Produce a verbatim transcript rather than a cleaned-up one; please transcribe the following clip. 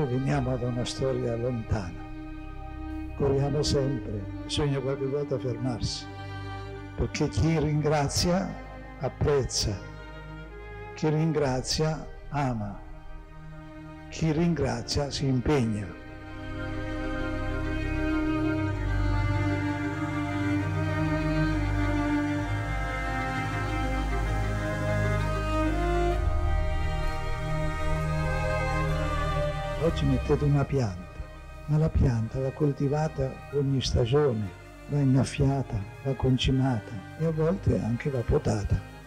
proveniamo da una storia lontana. Corriamo sempre, bisogna qualche volta fermarsi, perché chi ringrazia apprezza, chi ringrazia ama, chi ringrazia si impegna. Oggi mettete una pianta, ma la pianta va coltivata ogni stagione, va innaffiata, va concimata e a volte anche va potata.